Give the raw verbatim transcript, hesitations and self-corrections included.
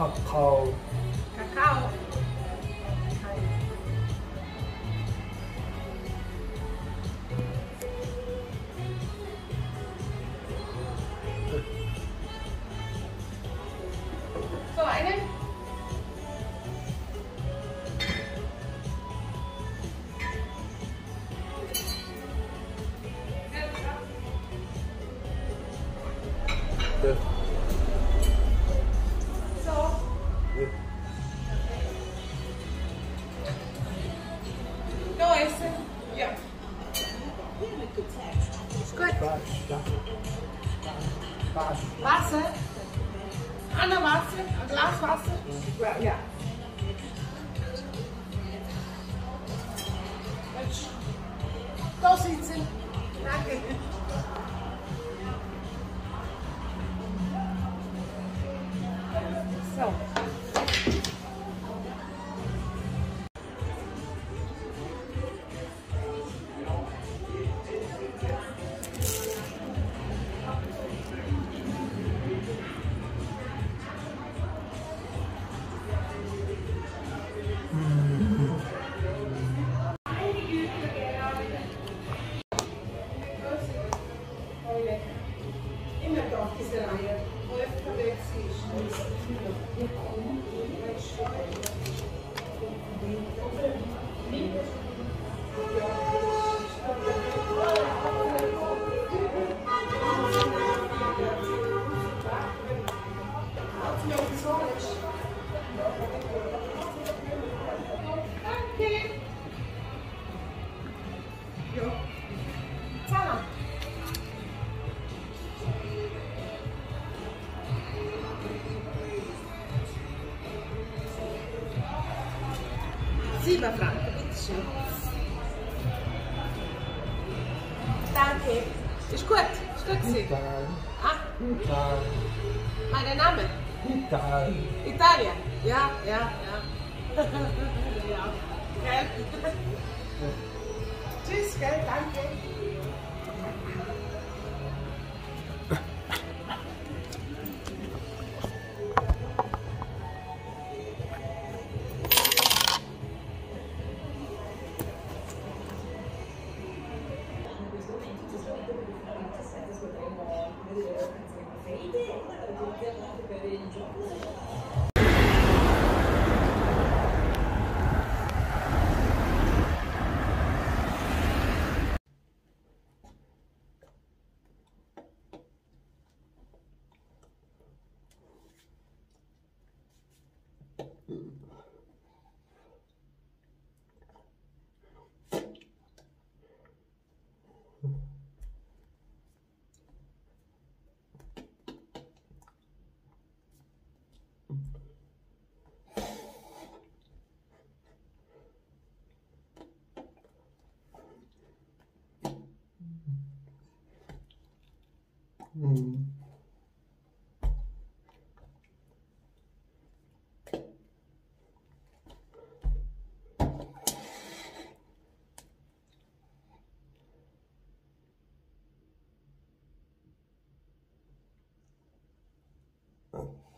Kakao. Kakao. So, einen. Ja. So. Ja. Da essen. Ja. Ist gut. Spaß, ja. Spaß. Wasser. Anna Wasser. Ein Glas Wasser. Ja. Ja. Jetzt. Da sitzen. Danke. So. Immer da auf diese Reihe, wo er unterwegs ist. Danke. Ja. Zahlen. Sieben Franken, bitteschön. Danke. Ist gut? Ist gut gewesen? Ital. Ah, Ital. mein Name? Ital. Italien. Ja, ja, ja. Ja. Gell? Tschüss, gell? Danke. Mm. Oh.